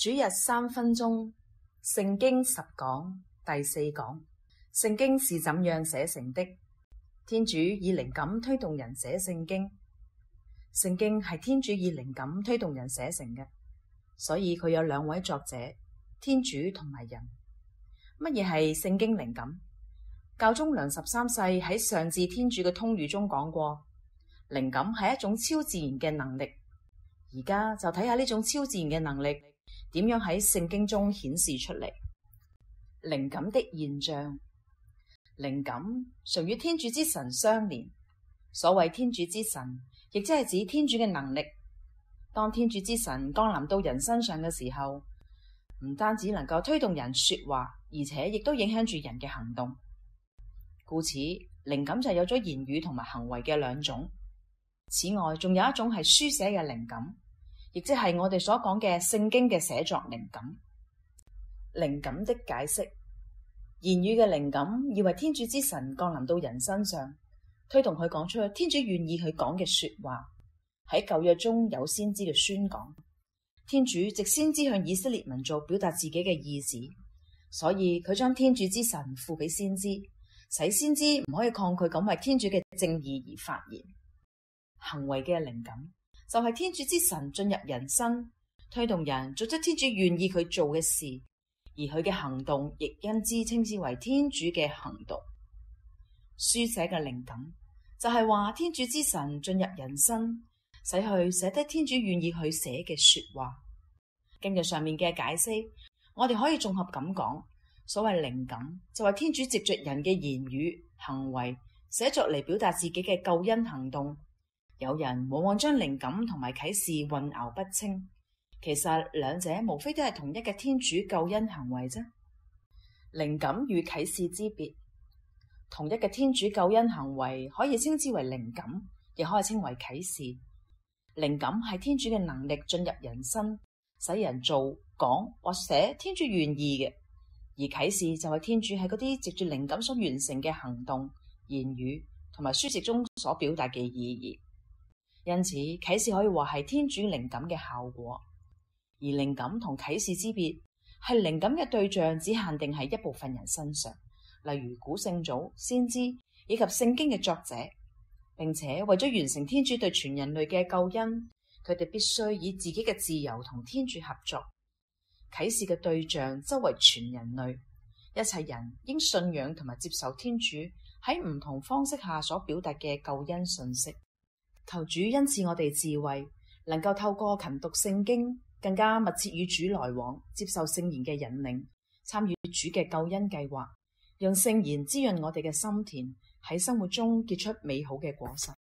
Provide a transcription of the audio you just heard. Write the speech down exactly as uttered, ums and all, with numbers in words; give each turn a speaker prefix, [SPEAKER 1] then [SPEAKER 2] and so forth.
[SPEAKER 1] 主日三分鐘，聖經十講第四講。聖經是怎樣寫成的？天主以靈感推動人寫聖經。聖經係天主以靈感推動人寫成嘅，所以佢有兩位作者，天主同埋人。乜嘢係聖經靈感？教宗良十三世喺上至天主嘅通諭中講過，靈感係一種超自然嘅能力。而家就睇下呢種超自然嘅能力點樣喺聖經中顯示出嚟。靈感的現象，靈感常與天主之神相連。所謂天主之神，亦即係指天主嘅能力。當天主之神降臨到人身上嘅時候，唔單止能夠推動人說話，而且亦都影響住人嘅行動。故此，靈感就有咗言語同埋行為嘅兩種。此外，仲有一種係書寫嘅靈感，亦即係我哋所講嘅聖經嘅寫作靈感。靈感的解釋，言語嘅靈感以為天主之神降臨到人身上，推動佢講出天主願意去講嘅說話。喺舊約中有先知嘅宣講，天主藉先知向以色列民族表達自己嘅意旨，所以佢將天主之神賦俾先知，使先知唔可以抗拒咁為天主嘅正義而發言。行為嘅靈感就係天主之神進入人生，推動人做出天主願意佢做嘅事，而佢嘅行動亦因之稱之為天主嘅行動。書寫嘅靈感就係話天主之神進入人生，使去寫低天主願意去寫嘅說話。根據上面嘅解釋，我哋可以綜合咁講，所謂靈感就係天主藉着人嘅言語行為寫作嚟表達自己嘅救恩行動。有人往往將靈感同埋啟示混淆不清，其實兩者無非都係同一嘅天主救恩行為啫。靈感與啟示之別，同一嘅天主救恩行為可以稱之為靈感，亦可以稱為啟示。靈感係天主嘅能力進入人生，使人做、講或寫天主願意嘅；而啟示就係天主喺嗰啲藉住靈感所完成嘅行動、言語同埋書籍中所表達嘅意義。因此，啟示可以話係天主靈感嘅效果。而靈感同啟示之別係靈感嘅對象只限定喺一部分人身上，例如古聖祖、先知以及聖經嘅作者，並且為咗完成天主對全人類嘅救恩，佢哋必須以自己嘅自由同天主合作。啟示嘅對象周圍全人類，一切人應信仰同埋接受天主喺唔同方式下所表達嘅救恩信息。求主恩賜我哋智慧，能夠透過勤讀聖經，更加密切與主來往，接受聖言嘅引領，參與主嘅救恩計劃，讓聖言滋潤我哋嘅心田，喺生活中結出美好嘅果實。